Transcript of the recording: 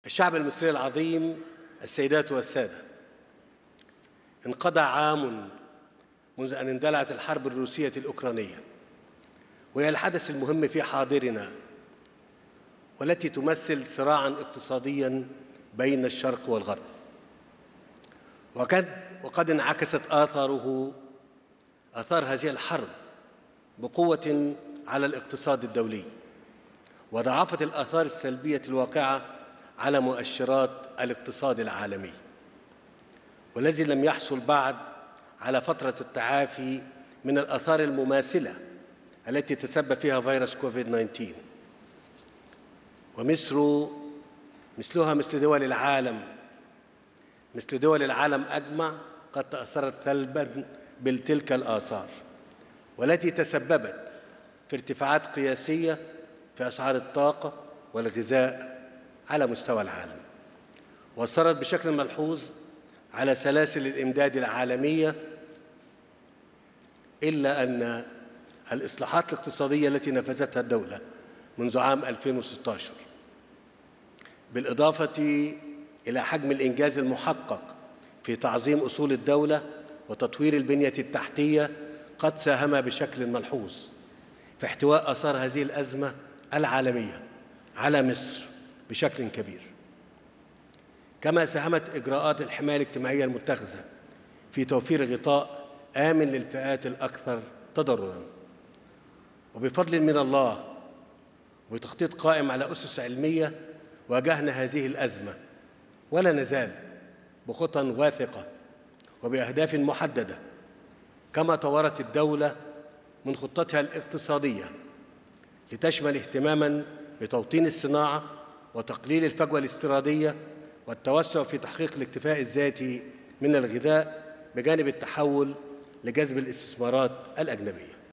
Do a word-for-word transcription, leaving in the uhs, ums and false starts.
الشعب المصري العظيم، السيدات والسادة، انقضى عام منذ أن اندلعت الحرب الروسية الأوكرانية، وهي الحدث المهم في حاضرنا، والتي تمثل صراعاً اقتصادياً بين الشرق والغرب. وقد وقد انعكست آثاره آثار هذه الحرب بقوة على الاقتصاد الدولي، وضاعفت الآثار السلبية الواقعة على مؤشرات الاقتصاد العالمي، والذي لم يحصل بعد على فترة التعافي من الآثار المماثلة التي تسبب فيها فيروس كوفيد تسعة عشر. ومصر مثلها مثل دول العالم مثل دول العالم أجمع قد تأثرت سلباً بتلك الآثار، والتي تسببت في ارتفاعات قياسية في أسعار الطاقة والغذاء على مستوى العالم، وأثرت بشكل ملحوظ على سلاسل الإمداد العالمية، إلا أن الإصلاحات الاقتصادية التي نفذتها الدولة منذ عام ألفين وستة عشر، بالإضافة إلى حجم الإنجاز المحقق في تعظيم أصول الدولة وتطوير البنية التحتية، قد ساهم بشكل ملحوظ في احتواء آثار هذه الأزمة العالمية على مصر بشكل كبير. كما ساهمت إجراءات الحماية الاجتماعية المتخذة في توفير غطاء آمن للفئات الأكثر تضرراً. وبفضل من الله وبتخطيط قائم على أسس علمية، واجهنا هذه الأزمة ولا نزال بخطى واثقة وبأهداف محددة. كما طورت الدولة من خطتها الاقتصادية لتشمل اهتماماً بتوطين الصناعة وتقليل الفجوة الاستيرادية والتوسع في تحقيق الاكتفاء الذاتي من الغذاء، بجانب التحول لجذب الاستثمارات الأجنبية.